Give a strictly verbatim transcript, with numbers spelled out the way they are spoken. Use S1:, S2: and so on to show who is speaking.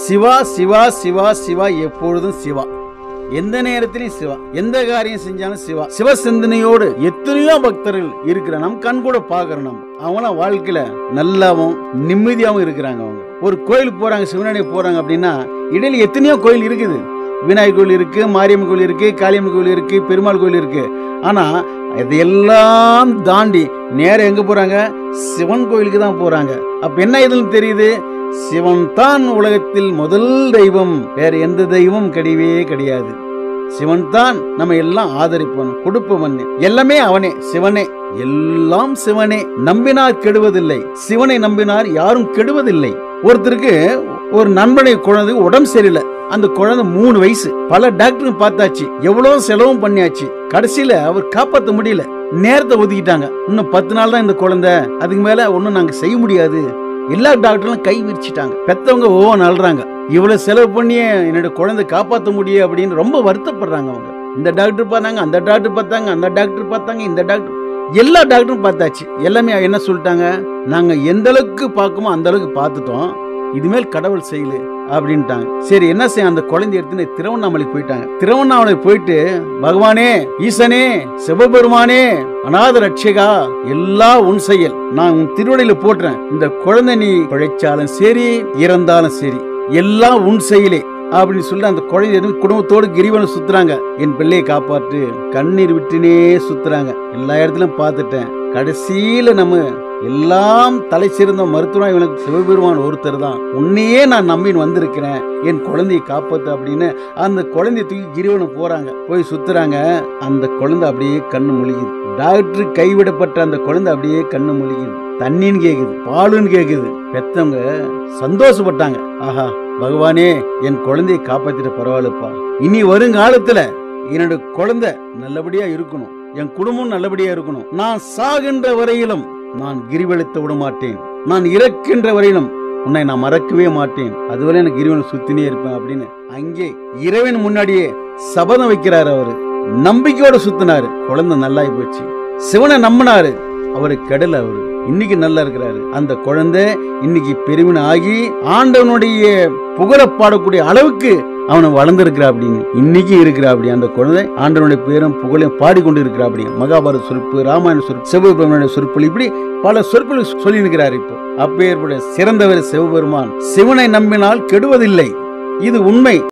S1: சிவா சிவா சிவா சிவா எப்பொழுதும் சிவா. எந்த நேரத்திலும் சிவா. எந்த காரியம் செஞ்சாலும் சிவா. சிவ சிந்தனையோடு எத்தனையோ பக்தர்கள் இருக்கிற நம் கண் கூட பாக்குறோம். நம்ம அவங்களாம் வாழ்க்கையில நல்லாவும் நிம்மதியாவும் இருக்கிறாங்க. அவங்க ஒரு கோயிலுக்கு போறாங்க, சிவனாடி போறாங்க அப்படின்னா இடையில எத்தனையோ கோயில் இருக்குது. விநாயகர் கோயில் இருக்கு, மாரியம்மன் கோயில் இருக்கு, காளியம்மன் கோயில் இருக்கு, பெருமாள் கோயில் இருக்கு. ஆனா இதையெல்லாம் தாண்டி நேரம் எங்க போறாங்க? சிவன் கோயிலுக்கு தான் போறாங்க. அப்ப என்ன இதுன்னு தெரியுது? சிவன் தான் உலகத்தில் முதல் தெய்வம், வேற எந்த தெய்வம் கிடையவே கிடையாது. சிவன் தான் நம்ம எல்லாம் ஆதரிப்பவன், கொடுப்பவன், எல்லாமே அவனே, சிவனே, எல்லாம் சிவனே. நம்பினார் கெடுவதில்லை, சிவனை நம்பினார் யாரும் கெடுவதில்லை. ஒருத்தருக்கு ஒரு நண்பனை குழந்தை உடம்பு சரியில்லை. அந்த குழந்தை மூணு வயசு, பல டாக்டரும் பார்த்தாச்சு, எவ்வளவு செலவும் பண்ணியாச்சு. கடைசியில அவர் காப்பாற்ற முடியல, நேரத்தை ஒதுக்கிட்டாங்க. இன்னும் பத்து நாள் தான் இந்த குழந்தை, அதுக்கு மேல ஒன்னும் நாங்க செய்ய முடியாது. எல்லா டாக்டரும் கை விரிச்சிட்டாங்க. பெத்தவங்க ஓவன் அழுறாங்க, இவ்வளவு செலவு பண்ணி என்னோட குழந்தை காப்பாற்ற முடியும் அப்படின்னு ரொம்ப வருத்தப்படுறாங்க. அவங்க இந்த டாக்டர் பார்த்தாங்க, அந்த டாக்டர் பார்த்தாங்க, அந்த டாக்டர் பார்த்தாங்க, இந்த டாக்டர், எல்லா டாக்டரும் பார்த்தாச்சு. எல்லாமே என்ன சொல்லிட்டாங்க? நாங்க எந்த அளவுக்கு பார்க்குமோ அந்த அளவுக்கு பார்த்துட்டோம், இதுமேல் கடவுள் செய்யல அப்படின்ட்டாங்க. சரி என்ன செய்ய? அந்த குழந்தை எடுத்துன்னு திருவண்ணாமலை போயிட்டாங்க. திருவண்ணாமலை போயிட்டு, பகவானே, ஈசனே, சிவபெருமானே, அநாத ரட்சகா, எல்லா உன் செயல், நான் உன் திருவடியில போட்டுறேன். இந்த குழந்தை நீ பிழைச்சாலும் சரி, இறந்தாலும் சரி, எல்லாம் உன் செயலே அப்படின்னு சொல்லி அந்த குழந்தை குடும்பத்தோடு கிரிவலம் சுத்துறாங்க. என் பிள்ளையை காப்பாற்று, கண்ணீர் விட்டுனே சுத்துறாங்க. எல்லா இடத்துலயும் பார்த்துட்டேன். கடைசியில நம்ம எல்லாம் தலை சிறந்த மருத்துவம் இவனுக்கு சிவபெருமான் ஒருத்தர் தான், உன்னையே நான் நம்பின்னு வந்திருக்கிறேன், என் குழந்தையை காப்பாத்து அப்படின்னு அந்த குழந்தைய தூக்கி கிரிவலம் போறாங்க. போய் சுத்துறாங்க. அந்த குழந்தை அப்படியே கண்ணு முழிக்குது. டாக்டர் கைவிடப்பட்ட அந்த குழந்தை அப்படியே கண்ணு முழிக்குது. தண்ணின்னு கேக்குது, பாலுன்னு கேக்குது. பெத்தவங்க சந்தோஷப்பட்டாங்க. ஆஹா, பகவானே, என் குழந்தையை காப்பாத்திட்ட பரவாயில்லப்பா. இனி வருங்காலத்துல என்னோட குழந்தை நல்லபடியா இருக்கணும், என் குடும்பம் நல்லபடியா இருக்கணும். நான் சாகின்ற வரையிலும் நான் கிரிவலத்தை விட மாட்டேன், நான் இறக்கின்ற வரையிலும் உன்னை நான் மறக்கவே மாட்டேன், அதுவரை எனக்கு கிரிவலம் சுத்தினே இருப்பேன் அப்படின்னு அங்கே இறைவன் முன்னாடியே சபதம் வைக்கிறாரு. அவரு நம்பிக்கையோட சுத்தினாரு. குழந்தை நல்லாயி போச்சு. சிவனை நம்பினாரு, அவரு கெடல. அவரு இன்னைக்கு நல்லா இருக்கிறாரு. அந்த குழந்தை இன்னைக்கு பெருமின் ஆகி ஆண்டவனுடைய புகழ பாடக்கூடிய அளவுக்கு அவனை வளர்ந்திருக்கிறா அப்படின்னு இன்னைக்கு இருக்கிறா. அப்படி அந்த குழந்தை ஆண்டவனுடைய பேரும் புகழையும் பாடிக்கொண்டு இருக்கிறா. அப்படி மகாபாரத சொற்பு, ராமாயண சொற்பு, சிவபெருமானுடைய சொற்பு, இப்படி பல சொற்கள் சொல்லி இருக்கிறார். இப்போ அப்பேற்புடைய சிறந்தவர் சிவபெருமான். சிவனை நம்பினால் கெடுவதில்லை, இது உண்மை.